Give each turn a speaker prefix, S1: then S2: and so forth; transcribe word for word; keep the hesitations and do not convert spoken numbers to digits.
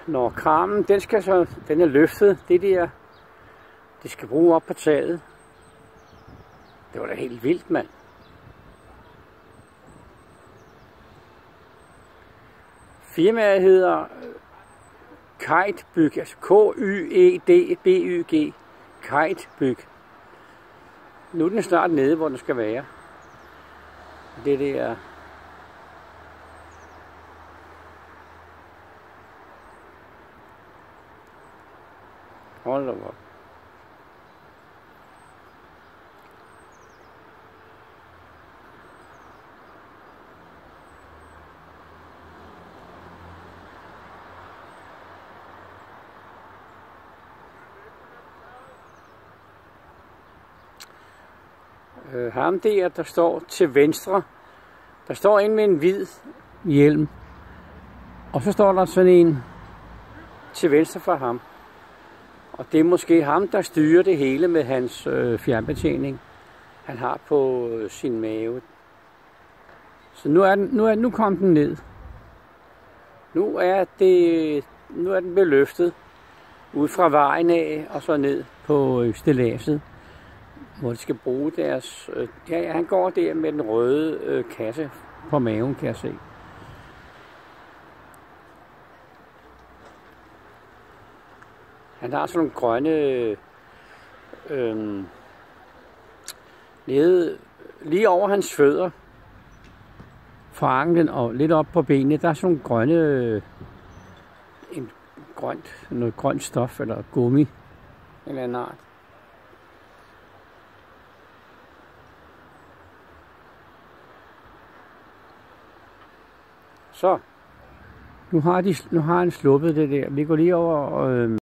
S1: Når kranen, den skal så, den er løftet, det der, det skal bruge op på taget. Det var da helt vildt, mand. Firmaet hedder Kitebyg, altså K Y E D B Y G, Kitebyg. Nu er den snart nede, hvor den skal være. Det der. Hold da op. Øh, ham der, der står til venstre, der står en med en hvid hjelm, og så står der sådan en til venstre for ham. Og det er måske ham, der styrer det hele med hans øh, fjernbetjening, han har på øh, sin mave. Så nu er den, nu er, nu kom den ned. Nu er det, nu er den beløftet ud fra vejen af og så ned på øh, stilladset, hvor de skal bruge deres... Øh, ja, han går der med den røde øh, kasse på maven, kan jeg se. Han har sådan nogle grønne... Øh, nede lige over hans fødder, fra anklen og lidt op på benene, der er sådan nogle grønne... Øh, en grønt, noget grønt stof eller gummi, eller en art. Så, nu har, de, nu har han sluppet det der. Vi går lige over og... Øh